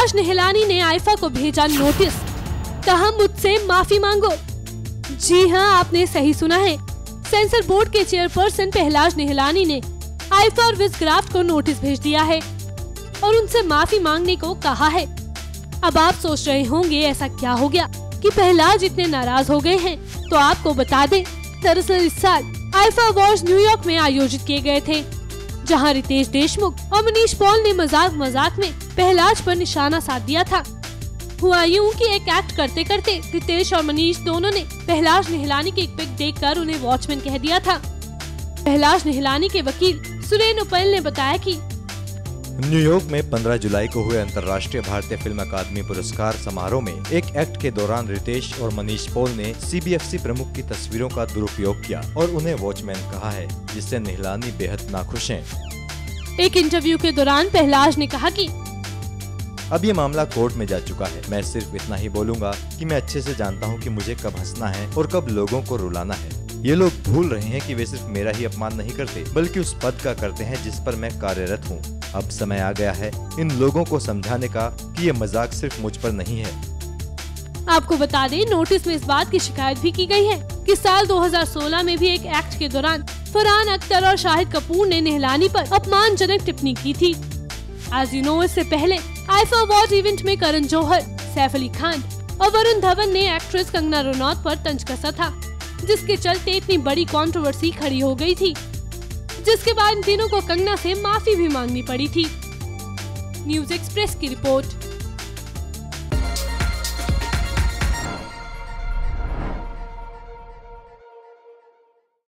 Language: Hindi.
पहलाज निहलानी ने आईफा को भेजा नोटिस, कहा मुझसे माफी मांगो। जी हां, आपने सही सुना है। सेंसर बोर्ड के चेयरपर्सन पहलाज निहलानी ने आईफा और विजक्राफ्ट को नोटिस भेज दिया है और उनसे माफी मांगने को कहा है। अब आप सोच रहे होंगे ऐसा क्या हो गया कि पहलाज इतने नाराज हो गए हैं, तो आपको बता दें, दरअसल इस साल आईफा अवार्ड्स न्यूयॉर्क में आयोजित किए गए थे, जहां रितेश देशमुख और मनीष पॉल ने मजाक में पहलाज पर निशाना साध दिया था। हुआ यूं कि एक एक्ट करते करते रितेश और मनीष दोनों ने पहलाज निहलानी की एक पिक देखकर उन्हें वॉचमैन कह दिया था। पहलाज निहलानी के वकील सुरेन उपैल ने बताया कि न्यूयॉर्क में 15 जुलाई को हुए अंतर्राष्ट्रीय भारतीय फिल्म अकादमी पुरस्कार समारोह में एक एक्ट के दौरान रितेश और मनीष पॉल ने सीबीएफसी प्रमुख की तस्वीरों का दुरुपयोग किया और उन्हें वॉचमैन कहा है, जिससे निहलानी बेहद नाखुश हैं। एक इंटरव्यू के दौरान पहलाज ने कहा कि अब ये मामला कोर्ट में जा चुका है। मैं सिर्फ इतना ही बोलूँगा कि मैं अच्छे से जानता हूँ कि मुझे कब हंसना है और कब लोगों को रुलाना है। ये लोग भूल रहे हैं कि वे सिर्फ मेरा ही अपमान नहीं करते, बल्कि उस पद का करते हैं जिस पर मैं कार्यरत हूँ। अब समय आ गया है इन लोगों को समझाने का कि ये मजाक सिर्फ मुझ पर नहीं है। आपको बता दें, नोटिस में इस बात की शिकायत भी की गई है कि साल 2016 में भी एक एक्ट के दौरान फरहान अख्तर और शाहिद कपूर ने निहलानी पर अपमानजनक टिप्पणी की थी। आज यू नो, इससे पहले आईफा अवार्ड इवेंट में करण जौहर, सैफ अली खान और वरुण धवन ने एक्ट्रेस कंगना रनौत पर तंज कसा था, जिसके चलते इतनी बड़ी कंट्रोवर्सी खड़ी हो गई थी, जिसके बाद इन तीनों को कंगना से माफी भी मांगनी पड़ी थी। न्यूज़ एक्सप्रेस की रिपोर्ट।